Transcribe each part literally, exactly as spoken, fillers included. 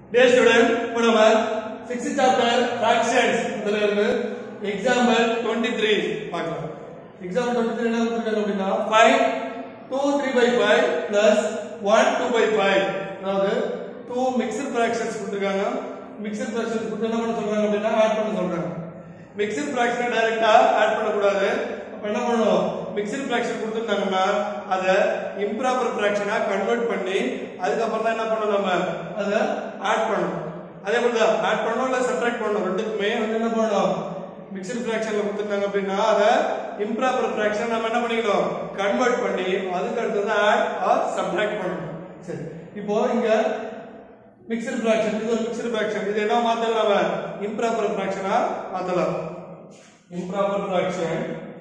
Dear student, இப்போ நம்ம sixth chapter fractions அதுல இருந்து example twenty-three பார்க்கலாம். Example twenty-three என்ன கொடுத்திருக்காங்க அப்படினா five two three by five plus one two by five. அதாவது two mixed fractions கொடுத்திருக்காங்க. Mixed fractions கொடுத்து என்ன பண்ண சொல்றாங்க அப்படினா ஆட் பண்ண சொல்றாங்க. Mixed fraction டைரக்டா ஆட் பண்ண கூடாது. அப்ப என்ன பண்ணனும்? Mixed fraction கொடுத்திருந்தாங்கன்னா அத improper fraction ஆ கன்வர்ட் பண்ணி அதுக்கு அப்புறம் தான் என்ன பண்ணனும் நம்ம அத ஆட் பண்ணனும். அதே போல தான் ஆட் பண்ணனும் இல்ல சப்ட்ராக்ட் பண்ணனும் ரெண்டுக்குமே வந்து என்ன பண்ணனும்? Mixed fractionல கொடுத்திருந்தாங்க அப்படினா அத improper fraction நாம என்ன பண்ணிக்கணும்? கன்வர்ட் பண்ணி அதுக்கு அடுத்து தான் ஆட் ஆர் சப்ட்ராக்ட் பண்ணனும். சரி. இப்போ இங்க mixed fraction இது ஒரு mixed fraction இது என்ன மாத்தலாம் நாம improper fraction ஆ மாத்தலாம். Improper fraction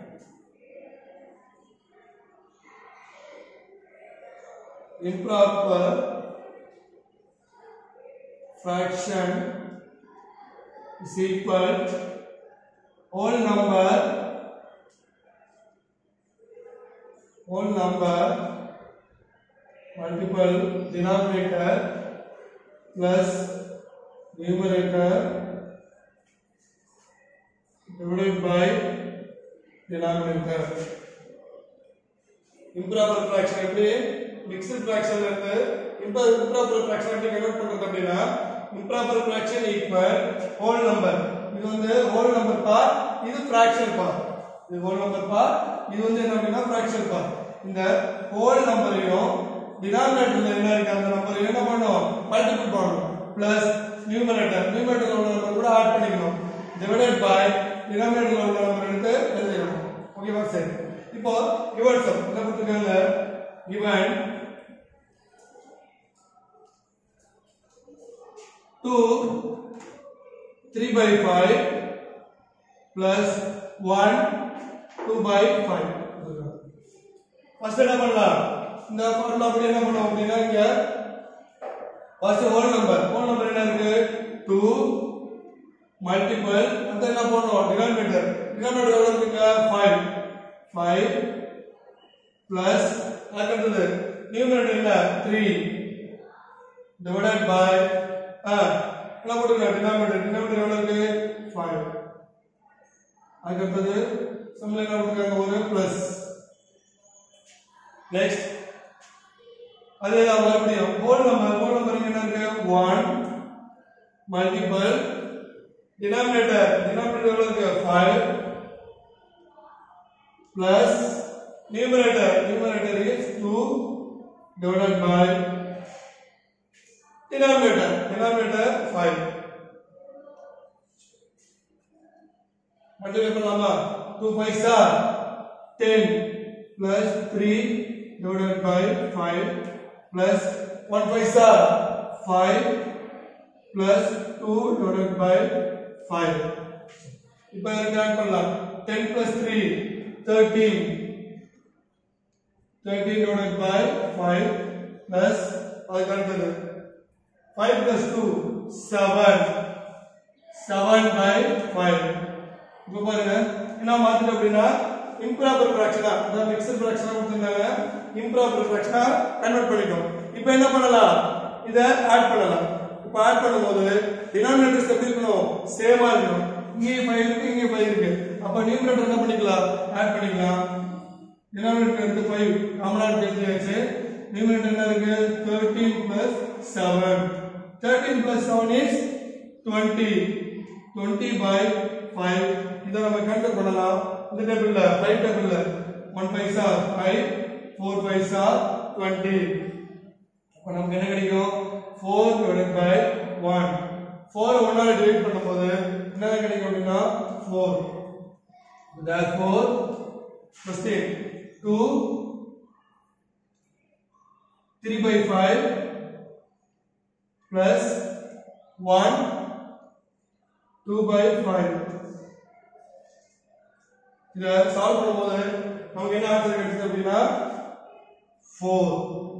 improper fraction is equal whole number whole number multiple denominator plus numerator divided by denominator. Improper fraction எப்படி mixed fraction ல இருந்து improper fraction எப்படி கன்வர்ட் பண்றது அப்படினா improper fraction equal whole number இது வந்து whole number part இது fraction part இது whole number part இது வந்து என்ன அப்படினா fraction part இந்த whole numberையும் denominatorல என்ன இருக்கு அந்த நம்பரை என்ன பண்ணனும் மல்டிபிள் பண்ணனும் plus numerator numeratorல உள்ள நம்பர் கூட ஆட் பண்ணிக்கணும் divided by denominatorல உள்ள நம்பர் எடுத்து எழுதணும் ஓகேவா சரி இப்போ given sum என்ன கொடுத்திருக்காங்க given two three by five plus one two by five. First என்ன பண்ணலாம் இந்த ஃபார்முலா அப்படியே என்ன பண்ணுவோம் அப்படினா இங்க first whole number whole number என்ன இருக்கு two multiple அந்த என்ன பண்ணுவோம் denominator denominator எவ்வளவு இருக்குங்க five five plus அடுத்தது numerator என்ன three divided by ஆ என்ன போடுங்க denominator denominator எவ்வளவு இருக்கு five அடுத்தது சம்ல என்ன போடுறாங்க ஒரு plus next அதே தான் மறுபடியும் whole number whole number என்ன இருக்கு one multiple denominator denominator எவ்வளவு இருக்கு five plus numerator numerator is two divided by denominator denominator five multiply பண்ணலாமா two fives are ten plus three divided by five plus one fives are five plus two divided by five இப்போ இத add பண்ணலாம் ten plus three thirteen thirteen divided by five plus அதுக்கு அடுத்தது five plus two seven seven by five இப்போ பாருங்க என்ன மாத்திட்டோம் அப்படினா improper fraction அத mixed fraction கொடுத்திருந்தாங்க improper fraction கன்வர்ட் பண்ணிட்டோம் இப்போ என்ன பண்ணலாம் இத ஆட் பண்ணலாம் இப்போ ஆட் பண்ணும்போது denominators எப்படி இருக்கணும் சேமா இருக்கணும் இங்க five இருக்கு இங்க five இருக்கு அப்ப numerator என்ன பண்ணிக்கலாம் ஆட் பண்ணிக்கலாம் denominator எடுத்து five காமனா எடுத்துயாச்சு numerator என்ன இருக்கு thirteen plus seven thirteen plus seven is twenty twenty by five இத நம்ம கன்வர்ட் பண்ணலாம் இந்த டேபிள்ல five டேபிள்ல one fives are five four fives are twenty அப்ப நமக்கு என்ன கிடைக்கும் four divided by one four one ஆல டிவைட் பண்ணும்போது என்ன கிடைக்கும் அப்படினா four therefore question two three by five plus one two by five இத சால்வ் பண்ணும்போது நமக்கு என்ன ஆன்சர் கிடைக்குது அப்படினா four